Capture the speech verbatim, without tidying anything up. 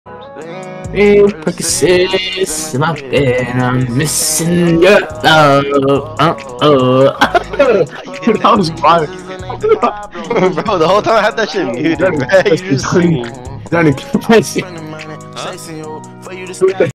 Hey, Percocets in my bed, I'm missing your love. Uh oh. That was fire. Bro, the whole time I had that shit muted, man. You just singing. Johnny, Johnny,